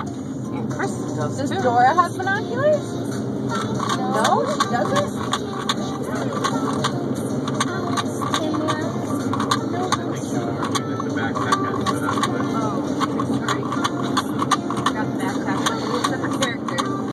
And Kristen does Does too. Dora have binoculars? No, she doesn't?